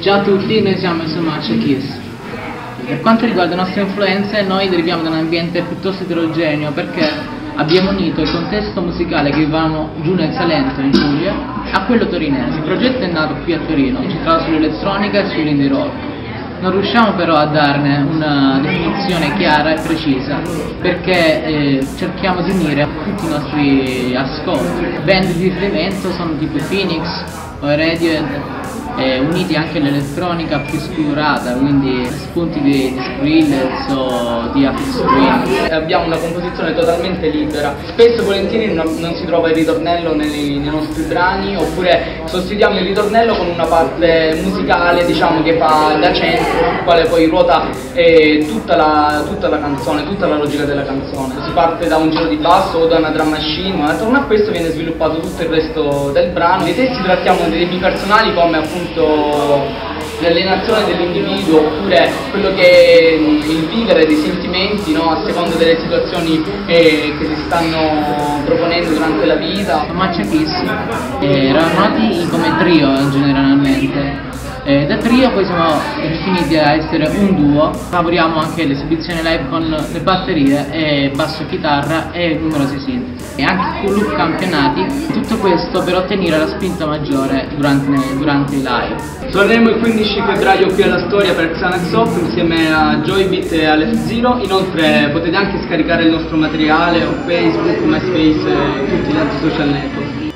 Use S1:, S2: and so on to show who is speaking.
S1: Ciao a tutti, noi siamo insomma Kiss. Per quanto riguarda le nostre influenze, noi deriviamo da un ambiente piuttosto eterogeneo perché abbiamo unito il contesto musicale che vivevamo giù nel Salento, in Puglia, a quello torinese. Il progetto è nato qui a Torino, incentrato sull'elettronica e sull'indie rock. Non riusciamo però a darne una definizione chiara e precisa perché cerchiamo di unire tutti i nostri ascolti. Band di riferimento sono tipo Phoenix o Radiohead, uniti anche all'elettronica più scolorata, quindi spunti di Skrillex o di Aphex Twin.
S2: Abbiamo una composizione totalmente libera, spesso e volentieri non si trova il ritornello nei nostri brani, oppure sostituiamo il ritornello con una parte musicale, diciamo, che fa da centro, sul quale poi ruota tutta la canzone, tutta la logica della canzone. Si parte da un giro di basso o da una drum machine, ma attorno a questo viene sviluppato tutto il resto del brano. Nei testi trattiamo dei temi personali come appunto l'alienazione dell'individuo, oppure quello che è il vivere dei sentimenti, no? A seconda delle situazioni che si stanno proponendo durante la vita.
S1: Matcha Kiss eravamo nati come trio generalmente. Da trio poi siamo rifiniti a essere un duo, lavoriamo anche l'esibizione live con le batterie e basso e chitarra e numerosi synth. E anche con look campionati, tutto questo per ottenere la spinta maggiore durante i live.
S2: Torneremo il 15 febbraio qui alla Storia per Xanax Off insieme a Joybit e Alex0. Inoltre potete anche scaricare il nostro materiale su Facebook, MySpace e tutti gli altri social network.